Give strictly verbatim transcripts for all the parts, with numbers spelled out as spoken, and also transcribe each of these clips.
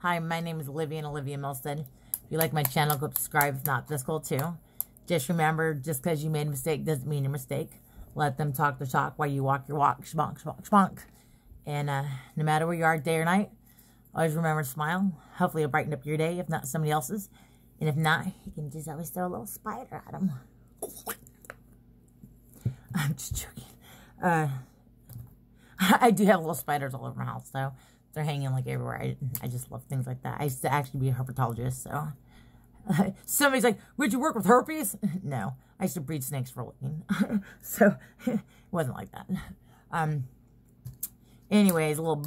Hi, my name is Olivia and Olivia Milstead. If you like my channel, go subscribe. If not, that's cool too. Just remember, just because you made a mistake doesn't mean a mistake. Let them talk the talk while you walk your walk. Schmonk, schmonk, schmonk. And uh, no matter where you are, day or night, always remember to smile. Hopefully it'll brighten up your day, if not somebody else's. And if not, you can just always throw a little spider at them. I'm just joking. Uh, I do have little spiders all over my house, though. They're hanging like everywhere. I, I just love things like that. I used to actually be a herpetologist, so. Uh, somebody's like, would you work with herpes? No. I used to breed snakes for a living. So, it wasn't like that. Um. Anyways, a little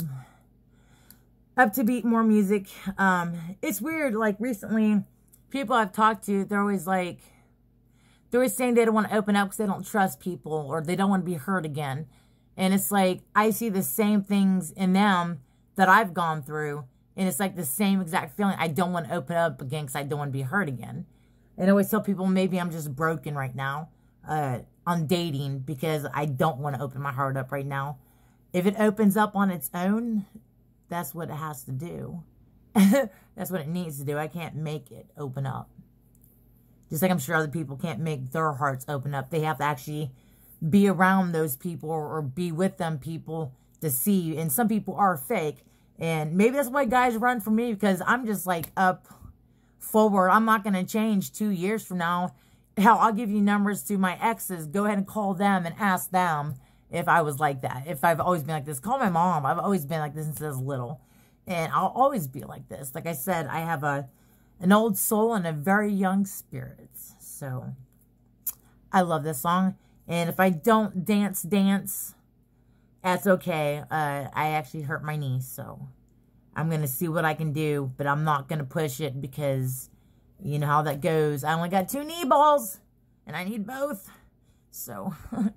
up to beat, more music. Um, it's weird, like, recently, people I've talked to, they're always like, they're always saying they don't want to open up because they don't trust people, or they don't want to be hurt again. And it's like, I see the same things in them that I've gone through. And it's like the same exact feeling. I don't want to open up again because I don't want to be hurt again. And I always tell people, maybe I'm just broken right now uh, on dating because I don't want to open my heart up right now. If it opens up on its own, that's what it has to do. That's what it needs to do. I can't make it open up. Just like I'm sure other people can't make their hearts open up. They have to actually be around those people or be with them people to see. And some people are fake. And maybe that's why guys run from me, because I'm just like up forward. I'm not going to change two years from now. Hell, I'll give you numbers to my exes. Go ahead and call them and ask them if I was like that. If I've always been like this. Call my mom. I've always been like this since I was little. And I'll always be like this. Like I said, I have a an old soul and a very young spirit. So, I love this song. And if I don't dance, dance, that's okay. Uh, I actually hurt my knee, so I'm going to see what I can do. But I'm not going to push it because, you know how that goes. I only got two knee balls, and I need both. So,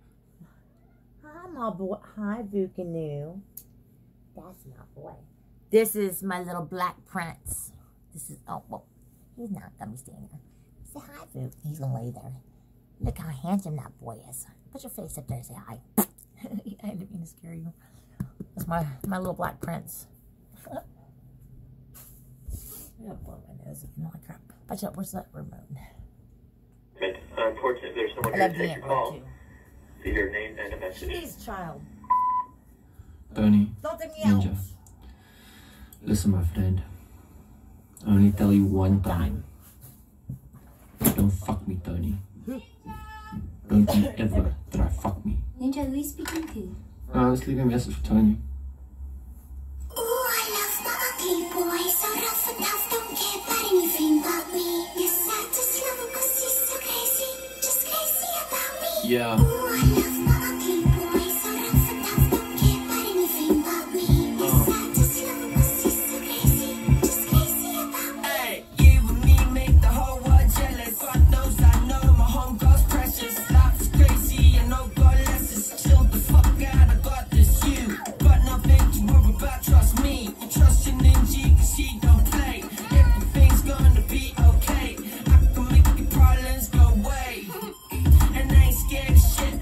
hi, my boy. Hi, Vukanu. That's my boy. This is my little black prince. This is, oh, well, he's not going to be standing there. Say hi, Vuk. He's going to lay there. Look how handsome that boy is. Put your face up there and say hi. I didn't mean to scare you. That's my, my little black prince. I gotta blow my nose again. Holy crap. Watch out, where's that remote? Unfortunately, there's someone here to take your call. Leave your name and a message. Please, child. Tony. Don't take me Ninja. out. Listen, my friend. I only tell you one time. Don't fuck me, Tony. Don't you ever try fuck me. Ninja, who are you speaking to? Uh, let's leave a message for Tony. Ooh, I love my ugly boy. So rough and tough, don't care about anything but me. Yes, I just love him cause he's so crazy. Just crazy about me. Yeah. Ooh, I love my ugly boy. So rough and tough, don't care about anything but me. Yes, I just love him cause he's so crazy. Just crazy about me. Hey, you and me make the whole world jealous. God knows I know my home girl's precious. Life's crazy, I know God lets us chill the fuck out. I got this, you got nothing to worry about. Trust me, you trust your ninja cause she don't play. Everything's gonna be okay. I can make your problems go away. And I ain't scared of shit.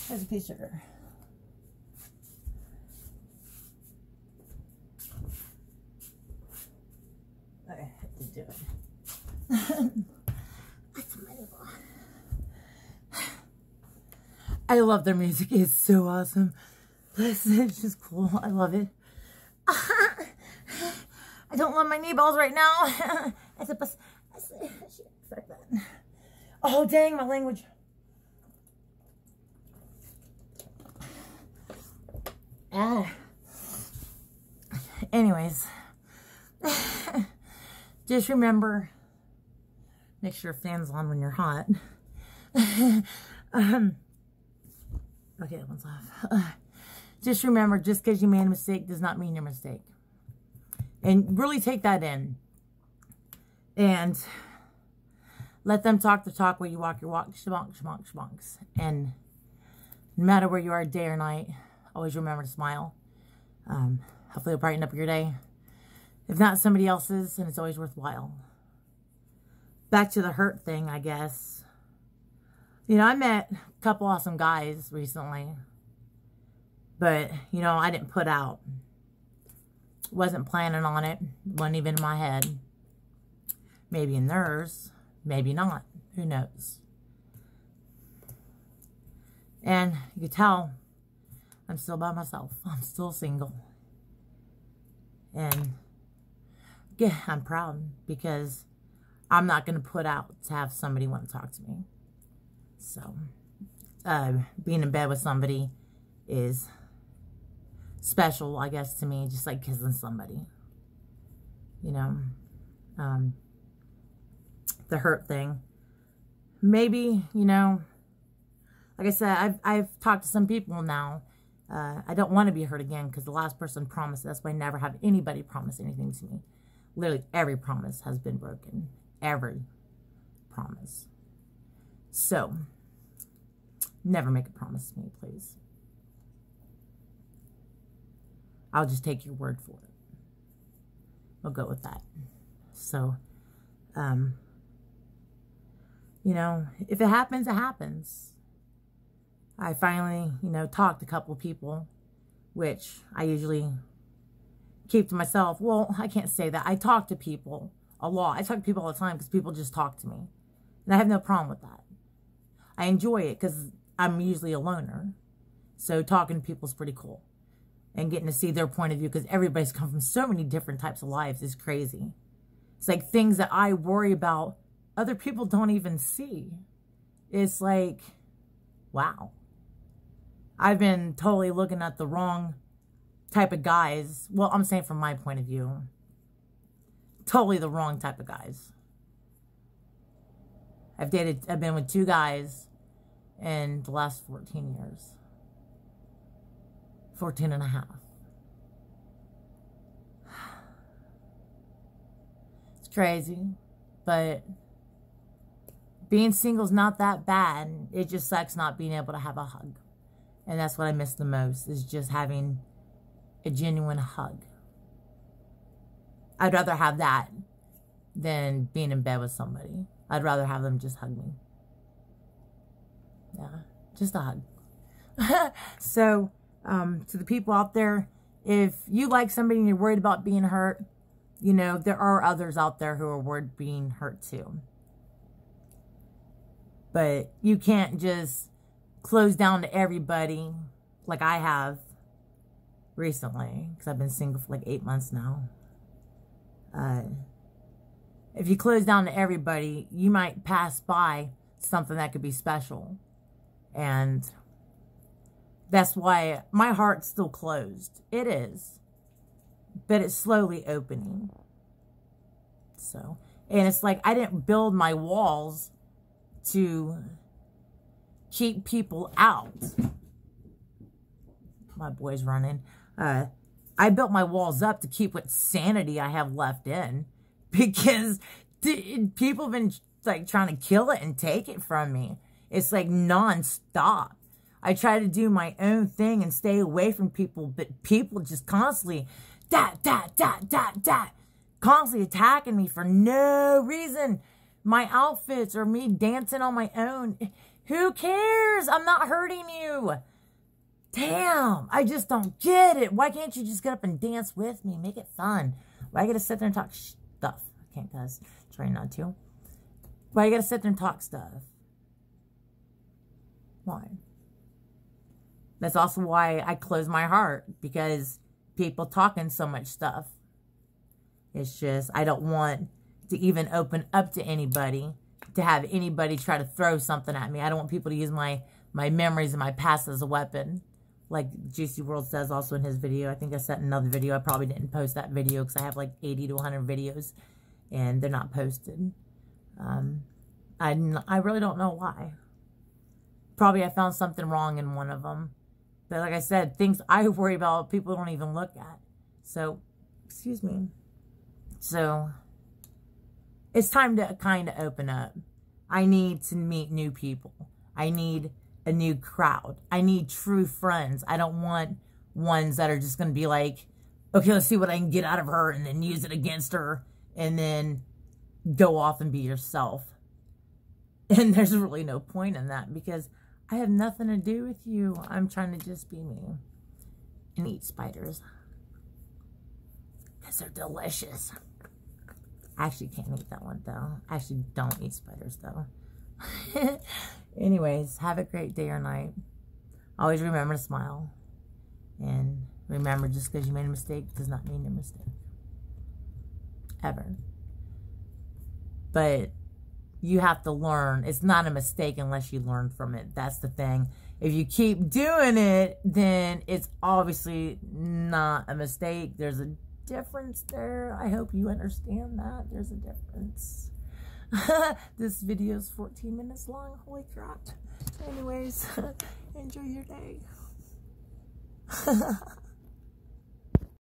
Here's a piece of sugar. I have to do it. That's my little. I love their music. It's so awesome. It's just cool. I love it. I don't love my knee balls right now. I said, I said, shit, fuck that. Oh, dang, my language. Ah. Anyways, just remember, make sure your fan's on when you're hot. um, okay, that one's off. Uh, just remember, just because you made a mistake does not mean you're a mistake. And really take that in. And let them talk the talk while you walk your walk. Shmonk, shmonk, shmonks. And no matter where you are, day or night, always remember to smile. Um, hopefully it'll brighten up your day. If not somebody else's, then it's always worthwhile. Back to the hurt thing, I guess. You know, I met a couple awesome guys recently. But, you know, I didn't put out. Wasn't planning on it. Wasn't even in my head. Maybe in theirs. Maybe not. Who knows? And you can tell I'm still by myself. I'm still single. And yeah, I'm proud because I'm not going to put out to have somebody want to talk to me. So, uh, being in bed with somebody is special, I guess, to me, just like kissing somebody. You know, um, the hurt thing. Maybe, you know, like I said, I've, I've talked to some people now. Uh, I don't want to be hurt again because the last person promised. That's why I never have anybody promise anything to me. Literally every promise has been broken. Every promise. So, never make a promise to me, please. I'll just take your word for it. We'll go with that. So, um, you know, if it happens, it happens. I finally, you know, talked to a couple of people, which I usually keep to myself. Well, I can't say that. I talk to people a lot. I talk to people all the time because people just talk to me. And I have no problem with that. I enjoy it because I'm usually a loner. So talking to people is pretty cool. And getting to see their point of view because everybody's come from so many different types of lives is crazy. It's like things that I worry about, other people don't even see. It's like, wow. I've been totally looking at the wrong type of guys. Well, I'm saying from my point of view. Totally the wrong type of guys. I've dated, I've been with two guys in the last fourteen years. fourteen and a half. It's crazy, but being single is not that bad. It just sucks not being able to have a hug. And that's what I miss the most, is just having a genuine hug. I'd rather have that than being in bed with somebody. I'd rather have them just hug me. Yeah, just a hug. So, um, to the people out there, if you like somebody and you're worried about being hurt, you know, there are others out there who are worried being hurt too. But you can't just close down to everybody like I have recently, because I've been single for like eight months now. Uh, if you close down to everybody, you might pass by something that could be special. And that's why my heart's still closed. It is. But it's slowly opening. So, and it's like I didn't build my walls to keep people out. My boy's running. Uh, I built my walls up to keep what sanity I have left in. Because people have been like trying to kill it and take it from me. It's like non-stop. I try to do my own thing and stay away from people, but people just constantly, dat, dat, dat, dat, dat, constantly attacking me for no reason. My outfits or me dancing on my own, Who cares? I'm not hurting you. Damn, I just don't get it. Why can't you just get up and dance with me? Make it fun. Why I gotta sit there and talk stuff? I can't, guys. Trying not to. Why you gotta sit there and talk stuff? Why? That's also why I close my heart, because people talking so much stuff. It's just, I don't want to even open up to anybody, to have anybody try to throw something at me. I don't want people to use my, my memories and my past as a weapon. Like Juicy World says also in his video. I think I sent another video. I probably didn't post that video because I have like eighty to one hundred videos and they're not posted. Um, I, I really don't know why. Probably I found something wrong in one of them. But like I said, things I worry about, people don't even look at. So, excuse me. So, it's time to kind of open up. I need to meet new people. I need a new crowd. I need true friends. I don't want ones that are just going to be like, okay, let's see what I can get out of her and then use it against her and then go off and be yourself. And there's really no point in that because I have nothing to do with you. I'm trying to just be me and eat spiders because they're delicious. I actually can't eat that one though. I actually don't eat spiders though. Anyways, have a great day or night. Always remember to smile. And remember, just because you made a mistake does not mean you're a mistake. Ever. But you have to learn. It's not a mistake unless you learn from it. That's the thing. If you keep doing it, then it's obviously not a mistake. There's a difference there. I hope you understand that. There's a difference. This video is fourteen minutes long. Holy crap. Anyways, enjoy your day.